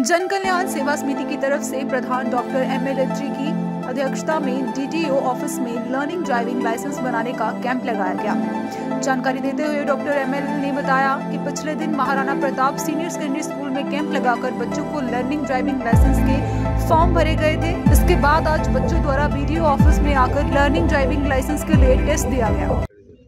जन कल्याण सेवा समिति की तरफ से प्रधान डॉक्टर एमएल अत्री की अध्यक्षता में डीटीओ ऑफिस में लर्निंग ड्राइविंग लाइसेंस बनाने का कैंप लगाया गया। जानकारी देते हुए डॉक्टर एमएल ने बताया कि पिछले दिन Maharana Pratap senior secondary school में कैंप लगाकर बच्चों को लर्निंग ड्राइविंग लाइसेंस के फॉर्म भरे गए थे। इसके बाद आज बच्चों द्वारा बीडीओ ऑफिस में आकर लर्निंग ड्राइविंग लाइसेंस के लिए टेस्ट दिया गया।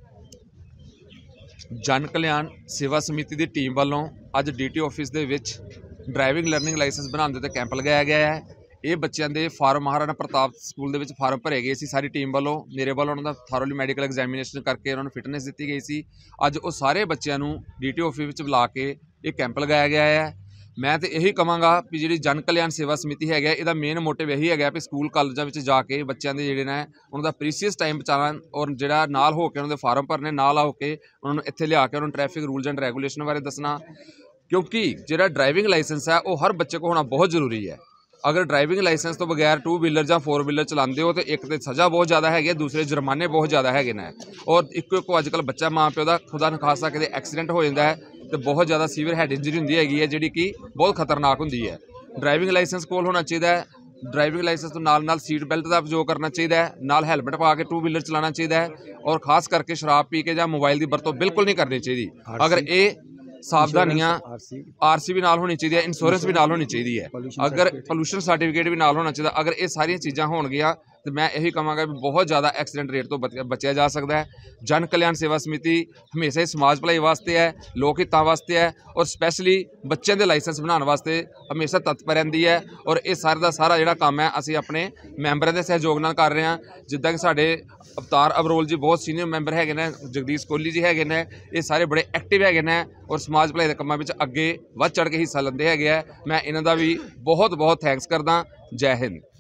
जन कल्याण सेवा समिति की टीम वालों अज डीटी ऑफिस के विच ड्राइविंग लर्निंग लाइसेंस बनाने ते कैंप लगाया गया है। ये बच्चों के फार्म महाराणा प्रताप स्कूल के फार्म भरे गए सी। सारी टीम वालों मेरे वालों उन्होंने थारोली मैडिकल एग्जामिनेशन करके उन्होंने फिटनेस दी गई सी। अज वो सारे बच्चों को डीटी ऑफिस बुला के ये कैंप लगाया गया है। मैं तो यही कहांगा भी जी जन कल्याण सेवा समिति है यदा मेन मोटिव यही है भी स्कूल कॉलेजों में जाके बच्चों के जोड़े ने उनका प्रीसीयस टाइम बचाना और जोड़ा नाल होकर उन्होंने फार्म भरने नाल होकर उन्होंने इत्थे लिया के उन्होंने ट्रैफिक रूल्स एंड रेगूलेशन बारे दसना, क्योंकि जो ड्राइविंग लाइसेंस है वो हर बच्चे को होना बहुत जरूरी है। अगर ड्राइविंग लाइसेंस तो बगैर 2 व्हीलर या 4 व्हीलर चलाते हो तो एक तो सज़ा बहुत ज़्यादा है, दूसरे जुर्माने बहुत ज़्यादा है और एक अजकल बच्चा माँ प्यो का खुदा न खासा कि एक्सीडेंट हो जाता है तो बहुत ज़्यादा सीवियर हैड इंजरी होंगी है जी कि बहुत खतरनाक होंगी है। ड्राइविंग लाइसेंस कोल होना चाहिए। ड्राइविंग लाइसेंस तो नाल सीट बेल्ट का उपयोग करना चाहिए, नाल हैलमेट पा के 2 व्हीलर चलाना चाहिए और खास करके शराब पी के या मोबाइल की वरतों बिल्कुल नहीं करनी चाहिए। अगर ये सावधानियां आरसी भी नाल होनी चाहिए, इंश्योरेंस भी नाल होनी चाहिए, अगर पोल्यूशन सर्टिफिकेट भी नाल होना चाहिए। अगर ये सारिया चीज़ां होणगियां तो मैं यही कहांगा भी बहुत ज़्यादा एक्सीडेंट रेट तो बचया जा सकता है। जन कल्याण सेवा समिति हमेशा ही समाज भलाई वास्ते है, लोक हितां वास्ते है और स्पैशली बच्चों के लाइसेंस बनाने वास्ते हमेशा तत्पर रहिंदी है। और ये सारे का सारा जिहड़ा काम है असीं अपने मैंबरों के सहयोग नाल कर रहे हैं। जिद्दां कि साडे अवतार अबरोल जी बहुत सीनियर मैंबर है, जगदीश कोहली जी है, ये सारे बड़े एक्टिव है और समाज भलाई के कामों में अगे वध चढ़ के हिस्सा लेंदे है। मैं इन्हां दा भी बहुत बहुत थैंक्स करदा। जय हिंद।